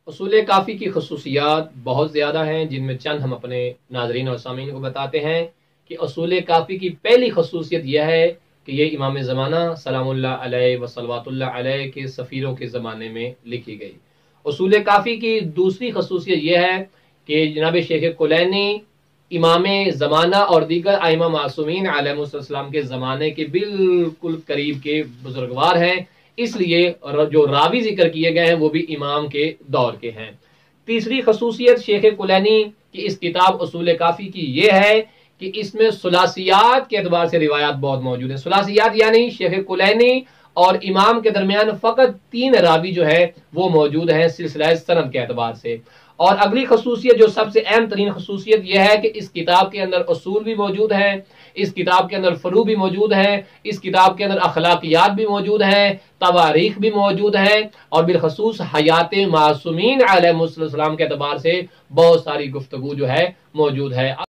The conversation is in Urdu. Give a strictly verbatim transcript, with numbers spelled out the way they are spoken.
اصول کافی کی خصوصیات بہت زیادہ ہیں، جن میں چند ہم اپنے ناظرین اور سامعین کو بتاتے ہیں کہ اصول کافی کی پہلی خصوصیت یہ ہے کہ یہ امام زمانہ سلام اللہ علیہ و صلوات اللہ علیہ کے سفیروں کے زمانے میں لکھی گئی۔ اصول کافی کی دوسری خصوصیت یہ ہے کہ جناب شیخ کلینی امام زمانہ اور دیگر ائمہ معصومین علیہ السلام کے زمانے کے بالکل قریب کے بزرگوار ہیں، اس لیے جو راوی ذکر کیے گئے ہیں وہ بھی امام کے دور کے ہیں۔ تیسری خصوصیت شیخ کلینی کی اس کتاب اصول کافی کی یہ ہے کہ اس میں ثلاثیات کے اعتبار سے روایات بہت موجود ہیں۔ ثلاثیات یعنی شیخ کلینی اور امام کے درمیان فقط تین راوی جو ہے وہ موجود ہیں سلسلہ سند کے اعتبار سے۔ اور اگلی خصوصیت جو سب سے اہم ترین خصوصیت یہ ہے کہ اس کتاب کے اندر اصول بھی موجود ہیں، اس کتاب کے اندر فروع بھی موجود ہیں، اس کتاب کے اندر اخلاقیات بھی موجود ہیں، تواریخ بھی موجود ہیں، اور بالخصوص حیات معصومین علیہ السلام کے اعتبار سے بہت ساری گفتگو جو ہے موجود ہے۔